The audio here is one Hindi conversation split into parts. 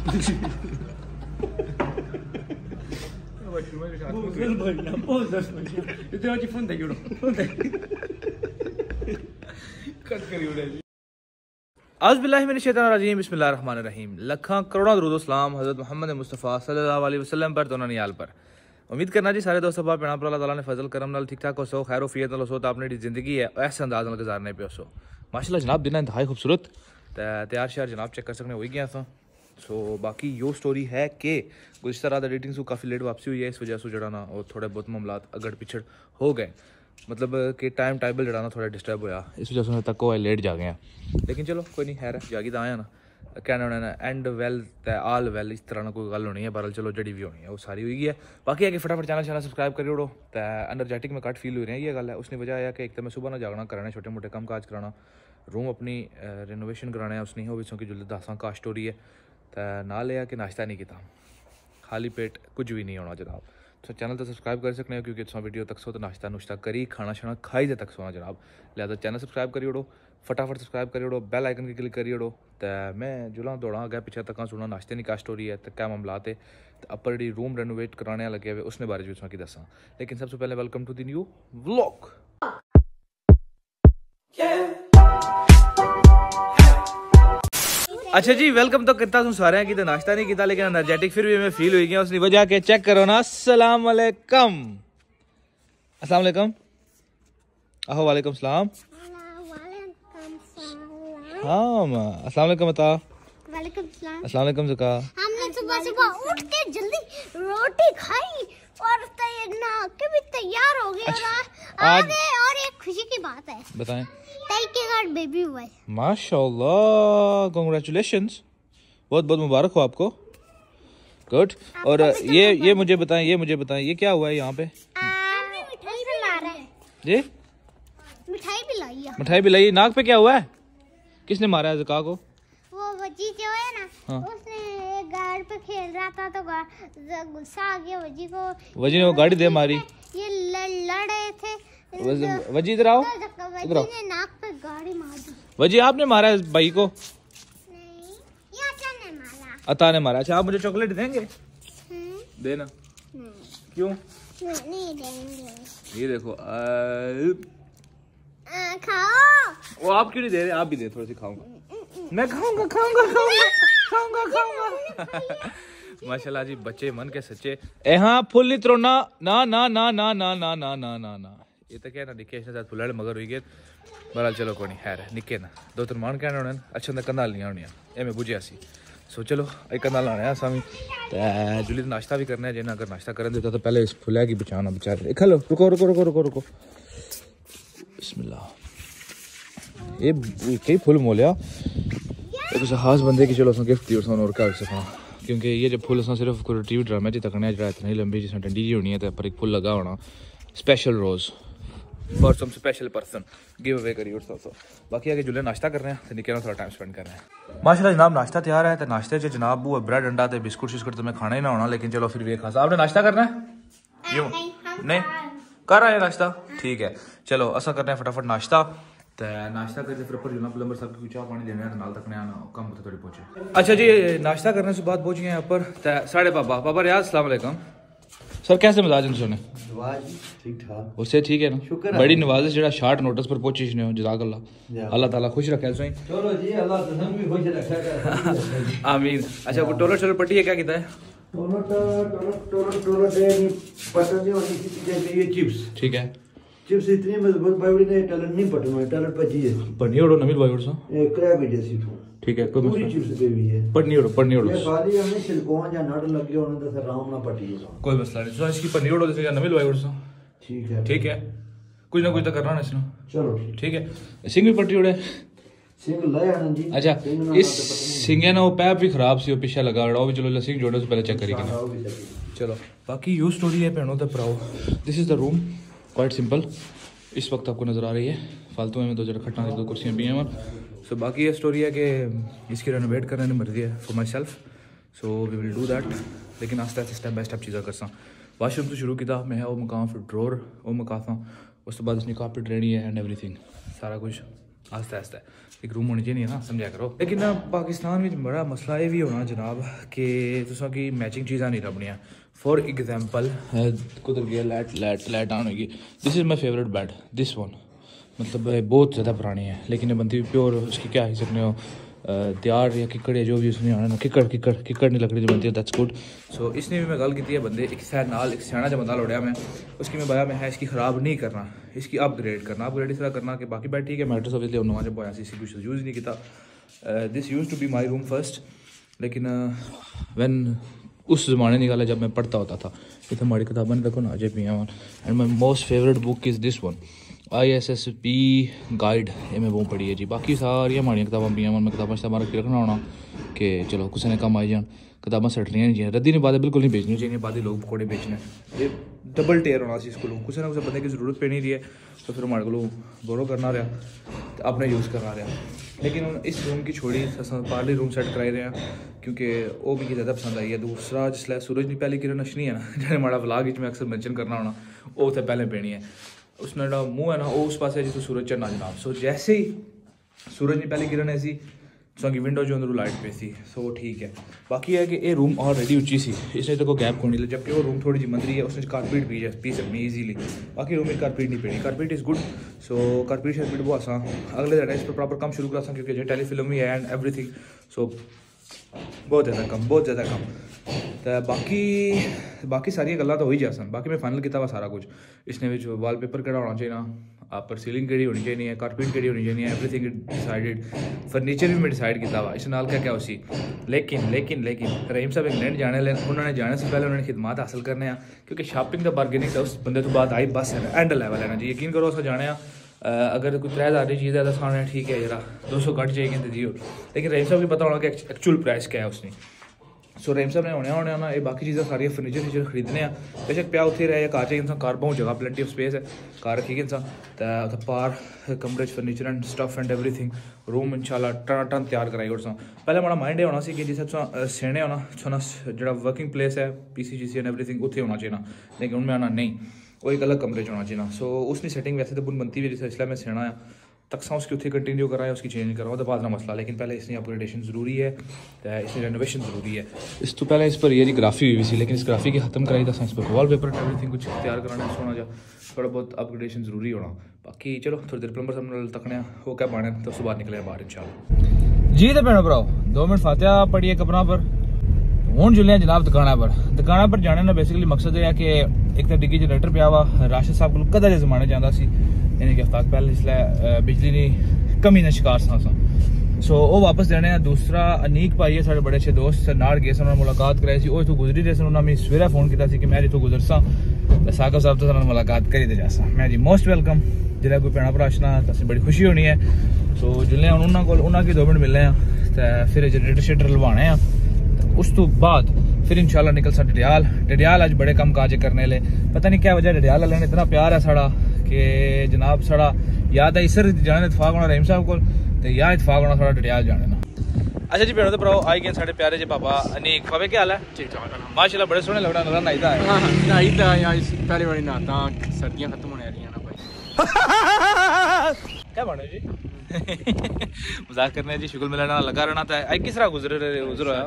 औज़ुबिल्लाहि बिस्मिल्लाहिर्रहमानिर्रहीम। लखां करोड़ों दरूद सलाम हज़रत मोहम्मद मुस्तफ़ा सल्लल्लाहु अलैहि वसल्लम पर दोनों नियाल पर। उम्मीद करना जी सारे दोस्तों भैन पर अल्लाह ताला ने फजल करम नाल ठीक ठाक हो सो, खैर वफियत नाल हो तो अपनी जिंदगी है ऐसे अंदाज नाल गुजारने पे सो। माशाल्लाह जनाब दिन इंतहाई खूबसूरत तैयार श्यार जनाब चेक कर सकने हो गया था। सो बाकी यो स्टोरी है कि गुज़श्ता रात एडिटिंग से काफ़ी लेट वापसी हुई है, इस वजह से जड़ा ना और थोड़े बहुत मामलात अगड़ पिछड़ हो गए, मतलब कि टाइम टेबल जड़ा ना थोड़ा डिस्टर्ब होया, इस वजह से तक वो लेट जा गए। लेकिन चलो कोई नहीं, खैर जागी तो आया ना, कहना होना ना एंड वेल ते आल वेल, इस तरह ना कोई गल होनी है। बहरहाल चलो जड़ी भी होनी है वो सारी हुई है। बाकी है कि फटाफट चैनल सब्सक्राइब करी ओड़ो। तो एनर्जेटिक में घट फील हो रही है, ये गल है। उसकी वजह है कि एक तो मैं सुबह ना जागना कराना, छोटे मोटे काम काज कराना, रूम अपनी रिनोवेशन कराना है उसने, हो भी कि जुल्ले दसा का स्टोरी है। तो नाल यह कि नाश्ता नहीं किया, खाली पेट कुछ भी नहीं होना जनाब। तो चैनल तो सब्सक्राइब कर सकते हो क्योंकि तुम वीडियो तक सो तो नाश्ता नुश्ता करी खाना शाना खाई दे तक सोना जनाब। लिहाजा चैनल सब्सक्राइब करी ओड़ो, फटाफट सब्सक्राइब करी ओड़ो, बेल आइकन की क्लिक करी ओड़ो। तो मैं जुला दौड़ा अगर पीछे तक सुना नाश्ते नहीं का स्टोरी है तो क्या मामला है। तो अपर जी रूम रेनोवेट कराने लगे हुए उसने बारे में दसा। लेकिन सबसे पहले welcome to the new vlog. अच्छा जी वेलकम तो करता हूँ सारे की, तो नाश्ता नहीं किया लेकिन एनर्जेटिक फिर भी मैं फील हुई गया उसकी वजह के चेक करो ना। अस्सलाम वालेकुम, अस्सलाम वालेकुम, आहो वालेकुम सलाम। हाँ अस्सलाम वालेकुम बता। वालेकुम सलाम। अस्सलाम वालेकुम ज़का। हमने सुबह उठ के जल्दी रोटी खाई और नहा के भी तैयार हो गए। आज और एक खुशी की बात है, बताएं। ताई के घर बेबी हुआ है। माशाल्लाह, कांग्रेचुलेशंस, बहुत बहुत मुबारक हो आपको। गुड। और ये मुझे बताएं, ये क्या हुआ है यहाँ पे? मिठाई भी ला रहा है जी, मिठाई भी लाई है। मिठाई भी लाई। नाक पे क्या हुआ है? किसने मारा है ज़का को? वो वजी जो है ना, हाँ। उसने गाड़ी पे खेल रहा था तो गुस्सा आ गया वजी को, वजी ने वो गाड़ी दे मारी। ये लड़ रहे थे। वजी इधर आओ, वजी ने नाक पे गाड़ी मार दी। वजी आपने मारा है भाई को? नहीं, ये अता ने मारा। अता ने मारा। अच्छा आप मुझे चॉकलेट देंगे? देना। क्यों नहीं देंगे। ये देखो खाओ। वो आप क्यों नहीं दे रहे? आप भी दे, थोड़ी सी खाऊंगा मैं। खाऊंगा माशाल्लाह जी, बच्चे मन के सच्चे। हाँ फुल नहीं त्रोना ना ना ना ना ना ना ना ना ना ना, ये तो क्या ना निके इसने फुल मगर हुई गए। बहरहाल चलो कोई नहीं, खैर निके ना दो तीन मान कहने होने अच्छा तो कंधा नहीं होनी ये मैं बुझिया सी। सो चलो एक कंधा लाने असा भी तो जुली नाश्ता भी करना है। जिन्हें अगर नाश्ता करन देता तो पहले इस फुलै की बचाना बेचारे। खा लो, रुको रुको रुको रुको रुको, बिस्मिल्लाह। ये कई फुल मोलिया एक खास बंदे की, चलो गिफ्ट दी और क्या सकना, क्योंकि ये जब फुल सिर्फ रिट्रीव ड्रामे च तकने जो इतनी लंबी जिसमें डंडी जी होनी है तो पर एक फुल लगा होना special rose for some special person give away करी उठ। बाकी आगे जुले नाश्ता कर रहे हैं तो निके थोड़ा टाइम स्पेंड कर रहे हैं। माशाल्लाह जनाब नाश्ता तैयार है। तो नाश्ते च जनाब वो ब्रेड अंडा तो बिस्कुट शिस्कुट तो मैं खाना ही ना होना, लेकिन चलो फिर भी खास। आपने नाश्ता करना है? यूँ नहीं कर रहा है नाश्ता, ठीक है। चलो असा करते हैं फटाफट नाश्ता। तो नाश्ता करके फिर ऊपर जुना प्लम्बर साहब को चाह पानी देना है, नाल तक आना कम होते थोड़ी पहुंचे। अच्छा जी नाश्ता करने से बाद पहुंच गए यहाँ पर। तो साढ़े पापा रियाज अस्सलाम वालेकुम सर, कैसे मजाज हैं सुने? ठीक ठाक, उससे ठीक है ना? बड़ी नवाजिश जो शार्ट नोटिस पर पहुंची हो, जज़ाकल्लाह, अल्लाह ताला खुश रखे सही। चलो जी अल्लाह तुम भी खुश रखे आमीन। अच्छा वो टोलर शोलर पट्टी है, क्या कहता है? चिप्स, ठीक है। चिप्स इतनी मजबूत बड़ी नहीं, टलन नहीं पटना, टलन पची है पढ़नी ओड़ो नमिल भाई उड़सा क्रैब जैसी तो ठीक है, कोई पूरी चिप्स पे भी है। पढ़नी ओड़ो ये खाली हमने सिलिकॉन या नट लगे होने तो सर आराम ना पटी होगा, कोई मसला नहीं। सो इसकी पढ़नी ओड़ो जैसे नमिल भाई उड़सा, ठीक है कुछ ना कुछ तो करना ना इसने। चलो ठीक है। सिंह भी पट्टी ओड़े, सिंह लाया ना जी। अच्छा इस सिंह है ना वो पैप भी खराब सी, वो पीछे लगा रहा भी। चलो सिंह जोड़े से पहले चेक करेंगे। चलो बाकी यू स्टोरी है भैनों तक भराओ। This is the room, quite simple. इस वक्त आपको नज़र आ रही है फालतू में दो जरा खट्टा दो कुर्सियाँ भी हैं। सो बाकी ये स्टोरी है कि इसकी रेनोवेट करने की मर्जी है for myself, so we will do that. लेकिन आस्ते आस्ते स्टेप बाय स्टेप चीज़ा करसा। वाशरूम तो शुरू किया मैं, वो मकान फिर ड्रोर वो मकाता, उस तो बाद इसने कारपेट रेडी है एंड एवरीथिंग सारा कुछ आस्ता आस्ता एक रूम होनी चाहिए ना, समझा करो। लेकिन ना पाकिस्तान में बड़ा मसला ये भी होना जनाब कि तुसा की मैचिंग चीज़ां नहीं लभनियां। फॉर एग्जाम्पल कुदर गया लाइट ऑन होगी। This is my favourite bed, this one, मतलब बहुत ज़्यादा पुरानी है लेकिन ये बनती प्योर, उसकी क्या ही सकते हो त्यार या किकड़ या जो भी उसमें आना, किकड़ नहीं लकड़ी जो बनती है, दैट्स गुड। सो इसने भी मैं गल की है बंदे एक नाल एक सियाना जो बंदा लोड़िया मैं उसकी मैं बाया में है इसकी ख़राब नहीं करना, इसकी अपग्रेड इस तरह करना कि बाकी बैठ ठीक है मैट्रेस ऑब्वियसली उन्होंने जब बोया इसी कुछ यूज़ नहीं किया। This used to be my room first, लेकिन वैन उस ज़माने निकाला जब मैं पढ़ता होता था, इतने हमारी किताबें ने देखो ना अजय पिया वन। And my most favourite book is this one, ISSP guide, ये मैं वो पढ़ी है जी। बाकी सारी हमारी किताबें पिया वन, मैं किताबें शताबा रख के रखना होना कि चलो किसी ने कम आई जान, किताबें सटनियाँ नहीं चाहिए, रद्दी नहीं बातें बिल्कुल नहीं बेचनी चाहिए, बादी लोग पकौड़े बेचने, ये डबल टेयर होना चाहिए। इसको किसी ना किसी बंदे की जरूरत पे नहीं रही है तो फिर हमारे को बोरो करना रहा तो अपने यूज़ करना रहा। लेकिन इस रूम की छोड़ी पार्ली रूम सेट कराई रहे हैं क्योंकि वो भी ज़्यादा पसंद आई है। दूसरा जिसलै सूरज की पहली किरण नशनी है ना, जैसे हमारा व्लॉग में अक्सर मेंशन करना होना, वो उत्थे पहले पैनी है। उसने जो मुँह है ना वो उस पास है जिसको सूरज चढ़ना जनाब। सो जैसे ही सूरज की पहली किरण ऐसी सो की विंडो जो अंदर लाइट पे सी, सो ठीक है। बाकी है कि ये रूम ऑलरेडी ऊँची सी, इसने तो कोई गैप को नहीं, जबकि वो रूम थोड़ी जी मंदरी है, उसने कारपेट पी सकनी ईजीली। बाकी रूम में कारपेट नहीं पेनी, carpet is good. So carpet शारपेट वो आसान अगले दिन इस पर प्रॉपर काम शुरू करा क्योंकि जो टेलीफिल्म भी है एंड एवरीथिंग, सो बहुत ज़्यादा कम तो बाकी सारी गल्लां तो हो ही जासन। बाकी मैं फाइनल किया हुआ सारा कुछ, इसने भी वॉलपेपर केड़ा होना चाहिए ना, आप पर सीलिंग केड़ी होनी चाहिए, कारपेट केड़ी होनी चाहिए, एवरीथिंग डिसाइडेड। फर्नीचर भी मैं डिसाइड किया हुआ, इस नाल क्या उसी। लेकिन रहीम साहब इंग्लैंड जाने उन्होंने जाने से पहले उन्होंने खिदमात हासिल करने हैं क्योंकि शॉपिंग का बारगेनिंग उस बंदे तो बाद आई बस है एंड लेवल है ना जी। यकीन करो अस जाने अगर कोई 3000 की चीज़ है तो सामने ठीक है जरा 200 घट जाएगी तो जियो, लेकिन रहीम साहब को पता होना कि एक्चुअल प्राइस क्या है उसने। सो रहीम साहब ने होने ना ये बाकी चीज़ें सारी फर्नीचर खरीदने बेशक प्या उत्थे रहे घर चाहिए इंसान, घर बहुत जगह प्लेंटी ऑफ स्पेस है, घर रखी इंसान तो पार कमरे furniture and stuff and everything room इंशाल्लाह टन तैयार कराई और पहले हमारा माइंड ये होना सी कि जिसे सेने होना छना जो वर्किंग प्लेस है PCGC एंड एवरीथिंग उत्थे होना चाहिए ना, लेकिन उनमें आना नहीं, वो एक अलग कमरे होना चाहिए ना। सो उसकी सेटिंग वैसे तो बुन बनती हुई इसलिए मैं सेना है तकसा उसकी उत्थे कंटिन्यू कराया उसकी चेंज कराओ तो बाद ना मसला, लेकिन पहले इसकी अपग्रेडेशन जरूरी है, इसकी रेनोवेशन जरूरी है। इस तो पहले इस पर ये ग्राफी हुई सी, लेकिन इस ग्राफी की खत्म कराई तो इस पर वॉलपेपर एंड एवरीथिंग कुछ तैयार कराना सोना जा थोड़ा बहुत अपग्रेडेशन जरूरी होना। बाकी चलो थोड़ी देर प्लम्बर साहब तकने हो क्या पाने तो उसके बाद निकले बाहर इंशाल्लाह जी। तो भैन भराओ 2 मिनट फातिहा पढ़िए कपड़ा पर, हूँ जुले जनाब दुकाना पर जाने का बेसिकली मकसद है कि एक तो डिग्गी जनरेटर पिया हुआ राशिद साहब को कदा जमाने जाता सी, यानी कि हफ्ता पहले इसलिए बिजली की कमी का शिकार सा सो वो वापस देने। दूसरा अनीक भाई है साढ़े बड़े अच्छे दोस्त नाड़ गए उन्होंने मुलाकात कराई सी, वो इतों गुजरी रहे उन्होंने मैं सवेरे फोन किया कि मैं इतों गुजरसा तो साकिब साहब तो मुलाकात करी तो जासा। मैं जी मोस्ट वेलकम, जिला कोई भैन भरा आशना तो बड़ी खुशी होनी है। सो जिले हम उन्होंने 2 मिनट मिलने हैं तो फिर जनरेटर शेटर लवाने हैं, उस तो बाद फिर इंशाल्लाह निकल सा डडियाल आज बड़े कम काज करने ले, पता नहीं क्या वजह डडियाल वाले ने इतना प्यार है साड़ा कि जनाब साड़ा याद है इसर जाने इतफाक होना रहीम साहब को तो या इतफाक होना साड़ा डडियाल जाने ना। अच्छा जी भैनों तो भराओ आई गए साढ़े प्यारे जी पापा अनीक पापे क्या हाल है? ठीक ठाक माशाल्लाह बड़े सोहने लगना नजर नहाईदा है। हां नहाईदा यार पहली बारी नहाता सर्दियां खत्म होने आ रही हैं ना भाई क्या बने जी मजाक करने जी शुक्र मिलना लगा रहना था। आई किस तरह गुजर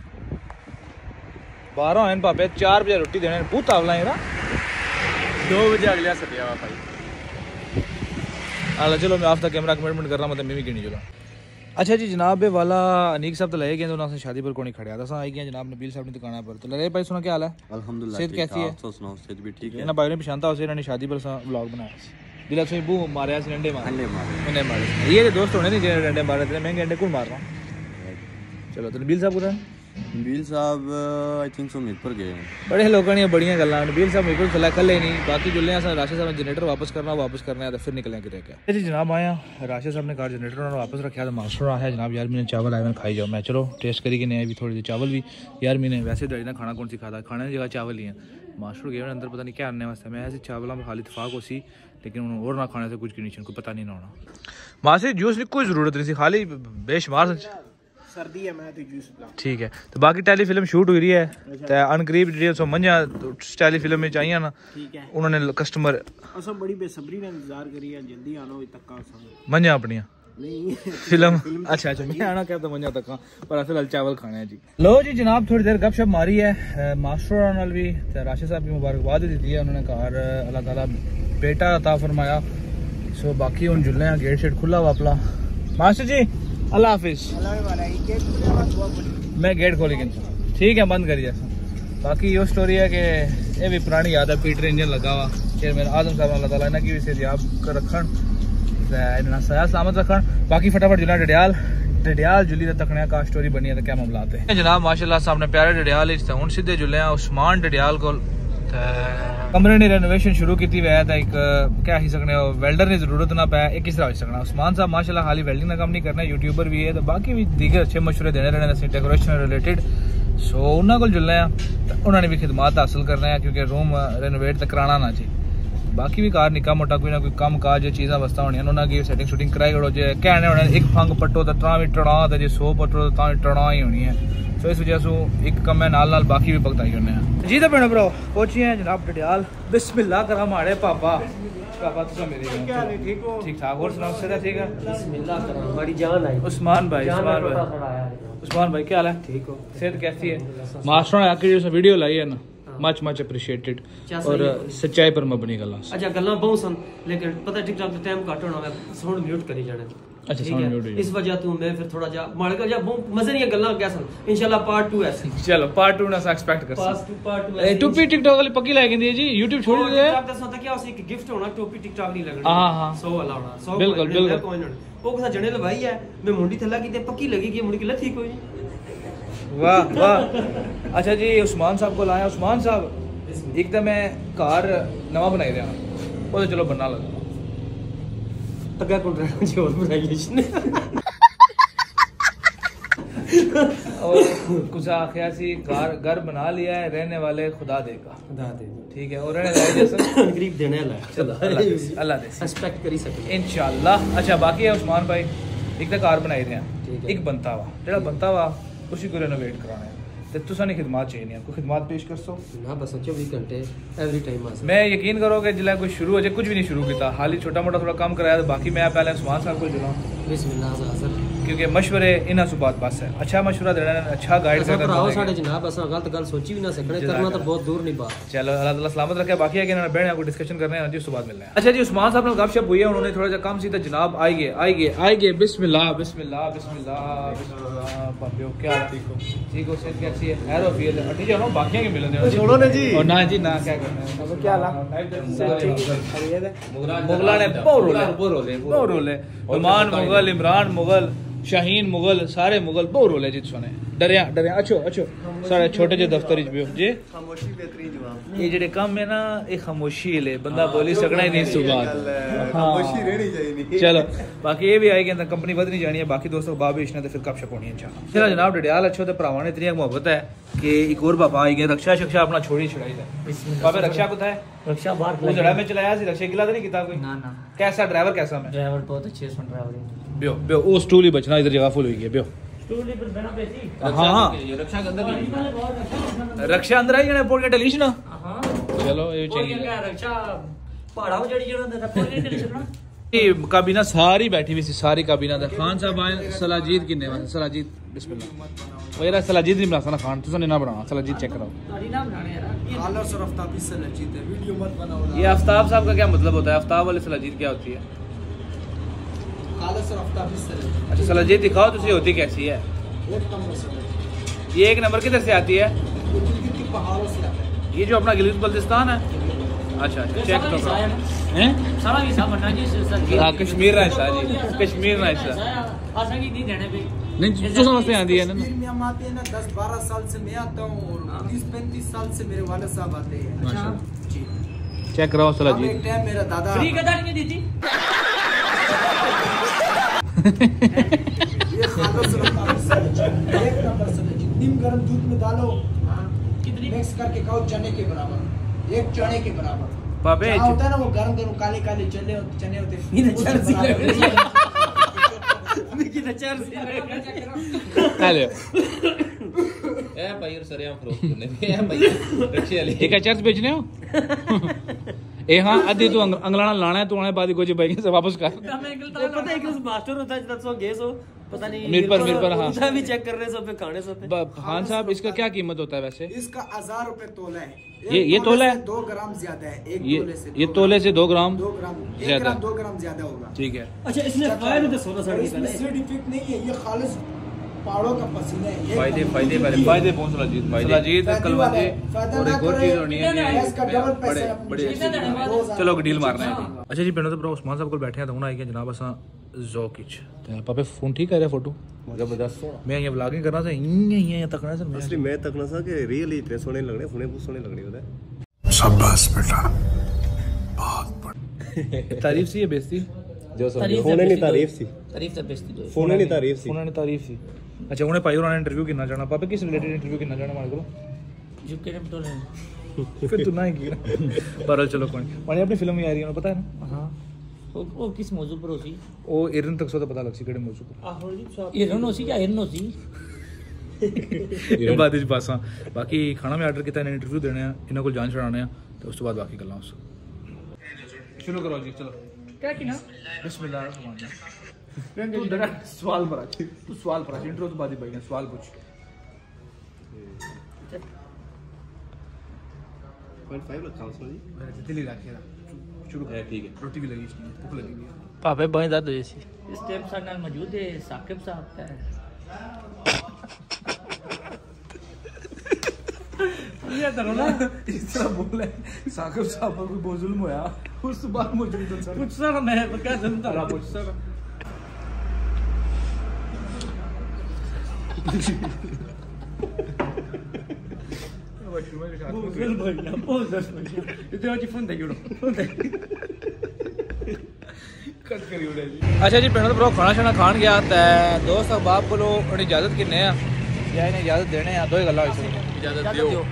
12 हैं पापे 4 बजे रोटी देने बहुत आवला है 2 बजे अगले सदिया भाई। हाल चलो मैं आफ्ता कैमरा कमिटमेंट कर रहा मतलब मैं भी गिनी चलो। अच्छा जी जनाब वाला अनीक साहब तो ले गए तो शादी पर कोई खड़ा था आई गया जनाब नबील साहब ने दुकाना पर तो ले भाई सुना क्या हाल है? अल्हम्दुलिल्लाह सेहत कैसी है? तो सुनाओ सेहत भी ठीक है ना भाई ने पहचानता उसे इन्होंने शादी पर व्लॉग बनाया दिला से बू मारे डंडे मारे ये दोस्त होने नहीं जो डंडे मारे थे महंगे डंडे कौन मार रहा चलो तो नबील साहब को नबील साहब आई थिंक सो मीरपुर गए बड़े लोगों ने बढ़िया गल्ला नबील साहब मीरपुर चला कल ही नहीं बाकी जुले राशिद साहब ने जनरेटर वापस करना है तो फिर निकलें कि क्या जी जनाब आया राशिद साहब ने कार जनरेटर उन्होंने वापस रखा तो मास्टर आया जनाब यार मैंने चावल आए मैंने खाई जाओ मैं चलो टेस्ट करी कि नहीं अभी थोड़ी सी चावल भी यार मैंने वैसे दड़ी ना खाना कौन सी खाता खाने की जगह चावल ही है मास्टर गए अंदर पता नहीं क्या आने वास्ते मैं ऐसे चावलों में खाली इतफाक हो सी लेकिन उन्होंने और ना खाने से कुछ कंडीशन को पता नहीं ना होना मासी जूस की कोई ज़रूरत नहीं थी खाली बेशुमार सर्दी है मैं तो जूस ठीक है तो बाकी टेलीफिल्म शूट हुई है तो अनकरीब जो मंझा टेलीफिल्म में चाहिए ना ठीक है उन्होंने कस्टमर बड़ी बेसब्री ने इंतजार करी है जल्दी आना तक मंझा अपनियां फिल्म अच्छा मैं आना क्या तो मंजा तक पर असल चावल खाने हैं जी। लो जी जनाब थोड़ी देर गपशप मारी है मास्टर नाल भी राशिद साहब की मुबारकबाद दी थी है उन्होंने कहा अल्लाह ताला बेटा अता फरमाया। सो बाकी हुन जुल्ले हैं गेट शेट खुला हुआ अपना मास्टर जी अल्लाह हाफिज। मैं गेट खोली गिन ठीक है बंद करिए। बाकी यो स्टोरी है कि ये भी पुरानी याद है पीटर इंजन लगा हुआ चेयरमैन आजम साहब अल्लाह ताला इन्हां की भी सेहतयाब कर रखन इन्हां सया सलामत रखन। बाकी फटाफट जुला डडियाल जुली दा तकने का स्टोरी बनी है तो क्या मामला है जनाब माशाल्लाह सामने प्यारे डडियाल हुन सीधे जुले हैं उस्मान डडियाल को कमरे ने रेनोवेशन शुरू की हुई है एक क्या ही सकने वेल्डर की जरूरत ना पाया एक किस तरह हो सकना। उस्मान साहब माशाल्लाह खाली वेल्डिंग का काम नहीं करना यूट्यूबर भी है तो बाकी भी दीगर अच्छे मशवरे देने रहने डेकोरेशन रिलेटेड। सो उन्होंने को जुलने उन्होंने भी खिदमात हासिल करना है क्योंकि रूम रेनोवेट तो कराना ना चाहिए। बाकी भी कार निका मोटा कोई ना कोई कम काज जो चीज़ा वस्ता होनी उन्होंने सेटिंग शूटिंग कराई करो जो कहने होने एक फंग पट्टो तो ता भी टड़ा तो जो 100 पट्टो तो भी टड़ा ही होनी है। सो इस वजह से एक कम है नाल बाकी भी भगताई करने हैं जी। तो भैन भ्रा पहुंची हैं जनाब डडियाल बिस्मिल्लाह करा माड़े पापा तो मेरे ठीक ठाक और सुनाओ से ठीक है बिस्मिल्लाह करा बड़ी जान आई उस्मान भाई क्या हाल है ठीक हो सेहत कैसी है। मास्टर ने आके जो वीडियो लाई है ना मच अप्रिशिएटेड और सच्चाई पर मबनी गल्लां अच्छा गल्लां बहुत सन लेकिन पता टिकटॉक का टाइम घट होना मैं साउंड म्यूट करी जाना अच्छा साउंड म्यूट इस वजह तो मैं फिर थोड़ा जा मार कर जा मजे नहीं गल्लां क्या सन इंशाल्लाह पार्ट 2 ऐसे चलो पार्ट 2 ना एक्सपेक्ट कर पार्ट 2 टोपी टिकटॉक वाली पक्की लाएगी दी जी YouTube छोड़ दे टिकटॉक दस होता क्या उसे एक गिफ्ट होना टोपी टिकटॉक नहीं लगनी हां 100 वाला होना 100 बिल्कुल वो कसा जने लवाई है मैं मुंडी थल्ला की ते पक्की लगी कि मुंडी की ठीक होई वाह अच्छा जी उस्मान साहब को लाया उस्मान साहब एक तो मैं कार नवा बनाई रहा वो तो चलो बनना लगा अगर कौन रहा जी और बनाई इसने और कुछ आखिया सी घर बना लिया है रहने वाले खुदा देगा ठीक है और रहने वाले जैसा गरीब देने वाला है चलो अल्लाह दे एक्सपेक्ट करी सके इंशाल्लाह। अच्छा बाकी है उस्मान भाई एक तो कार बनाई रहे हैं एक बनता हुआ जेड़ा बनता हुआ उसी को रेनोवेट कराना है तो तुसा ने खिदमत चाहिए आपको खिदमत पेश कर सो ना बस 24 घंटे एवरी टाइम आ मैं यकीन करो कि जिला कोई शुरू हो जाए कुछ भी नहीं शुरू किया हाल ही छोटा मोटा थोड़ा काम कराया तो बाकी मैं पहले उस्मान साहब को जुलाऊं बिस्मिल्लाह क्योंकि मशवरे इन्हां सु बात बस है अच्छा मशवरा देना अच्छा गाइड करना भराओ साडे जनाब असा गलत गल सोची भी ना सकने करना तो बहुत दूर नहीं बात। चलो अल्लाह ताला सलामत रखे बाकी है कि ना बैठने को डिस्कशन करने हैं जी उसके बाद मिलने हैं। अच्छा जी उस्मान साहब ने गपशप हुई है उन्होंने थोड़ा सा काम सीधा जनाब आइए बिस्मिल्लाह पापियो क्या ठीक हो सेहत कैसी है खैर हो फिर अटी जानो बाकी के मिलने छोड़ो ना जी और ना जी ना क्या करना है क्या ला मुगला ने बहुत रोले उमान मुगल इमरान मुगल शाहीन मुगल सारे मुगल बहुत रोले जी सुने डरिया अच्छो सारे छोटे जे दफ्तर भी जी खामोशी बेहतरीन जवाब ये जेडे काम है ना ये खामोशी ले बंदा बोली सकना ही नहीं सुबह खामोशी रहनी चाहिए। चलो बाकी ये भी आएगी कंपनी बद नहीं जानी है बाकी दोस्तों बाबी इसने तो फिर कब शक होनी है इंशाल्लाह। चलो जनाब डडियाल अच्छो तो भरावां ने इतनी मोहब्बत है कि एक और पापा आई गए रक्षा अपना छोड़ी छुड़ाई था पापा रक्षा को था रक्षा बाहर वो जड़ा में चलाया सी रक्षा गिला तो नहीं किया कोई ना कैसा ड्राइवर कैसा मैं ड्राइवर बहुत अच्छे सुन ड्राइवर बियो वो स्टूल ही बचना इधर जगह फुल हुई है बियो हाँ रक्षा के अंदर रक्षा अंदर आई जने पोड़ के डलीश ना चलो ये चाहिए रक्षा पहाड़ा जड़ी जड़ा पोड़ के डलीश ना ये काबीना सारी बैठी हुई सारी काबीना दा खान साहब आए सलाजीत किन्ने वाले सलाजीत बिस्मिल्लाह वो यार सलाजीत नहीं बना सकना खान तुसा ने ना बनाना सलाजीत चेक कराओ गाड़ी ना बनाने यार खालस और आफ्ताबी सलाजीत है वीडियो मत बनाओ। ये आफ्ताब साहब का क्या मतलब होता है आफ्ताब वाली सलाजीत क्या होती है खालस और आफ्ताबी सलाजीत अच्छा सलाजीत दिखाओ तुझे होती कैसी है ये एक नंबर किधर से आती है पहाड़ों से आता है ये जो अपना गिलगित बल्तिस्तान है अच्छा चेक तो करो हैं सारा भी साहब बनना जी हां कश्मीर ना हिस्सा जी कश्मीर ना हिस्सा आशा की नहीं देने पे नहीं तो समझते आती है ना में हम आते हैं ना 10-12 साल से मैं आता हूँ और 30-35 साल से मेरे वाले साहब आते हैं। अच्छा जी चेक कराओ अब सलाजीत एक टाइम मेरा दादा फ्री का दाल नहीं दी थी ये खालस एक नंबर से जितनी गर्म दूध में डालो कितनी मिक्स करके खाओ चने के बराबर एक चने के बराबर पापे क्या होता है ना वो गरम गरम काले काले चने होते हेलो ए भाई और सरे हम फरोख्त करने भी है भाई रक्षे वाले एक चर्च बेचने हो ए हां अद्धी तू अंगलाना लाना है तू आने बाद कोई बाइक से वापस कर पता है कि उस मास्टर होता है जितना सो गए सो पता नहीं मीर पर हाँ उनका भी चेक कर रहे सब पे खाने सब पे। खान साहब इसका क्या कीमत होता है वैसे? इसका 1000 रुपए तोला है। ये तोला है 2 ग्राम ज्यादा है। एक तोले से ये तोले से 2 ग्राम 2 ग्राम ज्यादा 2 ग्राम ज्यादा होगा। ठीक है। अच्छा इसने फायर तो 16 साल की इसमें साइड इफेक्ट नहीं है, ये खालिस पहाड़ों का पसीना है। फायदे पहुंच सलाजीत कलवंजी और एक और चीज होनी है इसका डबल पैसा है। बड़े चलो डील मारना है। अच्छा जी पिंडों ते भरा उस्मान साहब को बैठे हैं तो हुन आई गए जनाब असा जोकिच ते पापे फोन ठीक है फोटो जबरदस्त। मैं ये व्लॉगिंग करना था ये तकना से असली मैं तकना सा कि रियली इतने सोने लगने हुने बहुत सोने लगने होता शाबाश बेटा, बहुत तारीफ सी है बेइज्जती जो फोने नहीं तारीफ सी तारीफ से बेइज्जती जो फोने नहीं तारीफ सी उन्होंने तारीफ सी। अच्छा उन्हें भाई उन्होंने इंटरव्यू करना चाहना पापे किस रिलेटेड इंटरव्यू करना चाहना हमारे को जिप के टाइम तो नहीं फिर तू ना ही किया पर चलो कोई नहीं अपनी फिल्म में आ रही है पता है ना। हां वो किस मौजू पर होती ओ इरन तक सो तो पता लग सी केड़े मौजू पर आहो जी इरन होसी क्या इरन होसी ये बाद इस पासा बाकी खाना में आर्डर किया इंटरव्यू देने हैं इन्हां को जान छड़ाने हैं तो उस तो बाद बाकी गल्लां उस शुरू करो जी चलो क्या की ना बिस्मिल्लाह रहमान रहीम। तू डरा सवाल पर तू सवाल पर इंट्रो तो बाद ही भाई ने सवाल पूछ 0.5 रखा उसमें जी दिल्ली रखे शुरू है ठीक है रोटी भी लगी इसमें भूख लगी है पापे बड़ी दर्द हुई सी इस टाइम साथ नाल मौजूद है साकिब साहब का ये तो ना इस तरह बोले साकिब साहब पर कोई बहुत जुल्म होया उस बात मौजूद है सर कुछ सर मैं क्या जनता रहा कुछ सर अच्छा जी पिंड भरा खाना शाना खान गया दोस्त अहबाब को इजाजत किन्ने या इन्हें इजाजत देने दो ही गल्लां इजाजत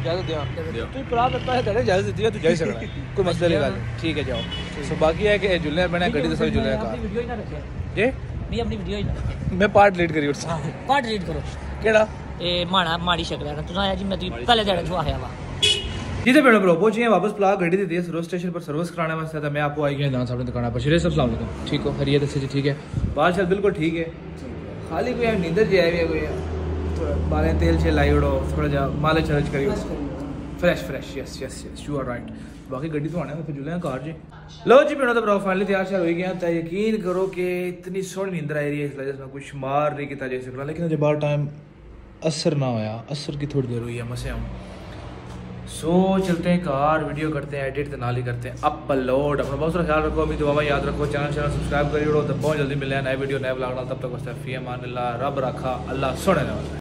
दी तू जाई सकना कोई मसला नहीं गल ठीक है जाओ। सो बाकी है कि जुल्ले बने गड्डी दे जुल्ले का जी नहीं अपनी वीडियो ही ना मैं पार्ट डिलीट करी उठ पार्ट डिलीट करो केड़ा ए माड़ा माड़ी शक्ल है तू आया जी मैं पहले दिन जो आया वा जी तो पेड़ो पहुंचे हैं वापस प्लाग गड्डी दी थी सर्विस स्टेशन पर सर्विस कराने वास्ते तो मैं आपको आई गया साहब ने दुकान पर शरीर अस्सलाम वालेकुम ठीक हो खैरियत से जी ठीक है बाल शाल बिल्कुल ठीक है खाली कोई नींदर जी आई हुई है कोई बालें तेल से लाई उड़ो थोड़ा जा माले चर्च करी fresh yes you are right बाकी गड्डी तो आने फिर जुले कार जी लो जी पेड़ो तो ब्रो फाइनली तैयार हो गया तो यकीन करो कि इतनी सोहनी नींदर आई रही है इसलिए जिसमें कुछ मार नहीं किया जा सकता लेकिन जब बार टाइम असर ना होया असर की थोड़ी देर हुई है मसे हम सो चलते हैं कार वीडियो करते हैं एडिट तो नाल ही करते हैं अपलोड। अपना बहुत सारा ख्याल रखो अभी दुआ याद रखो चैनल सब्सक्राइब करिए तो बहुत जल्दी मिले नए वीडियो नए ब्लॉग तब तक बस फी अमान अल्लाह रब रखा अल्लाह सुने।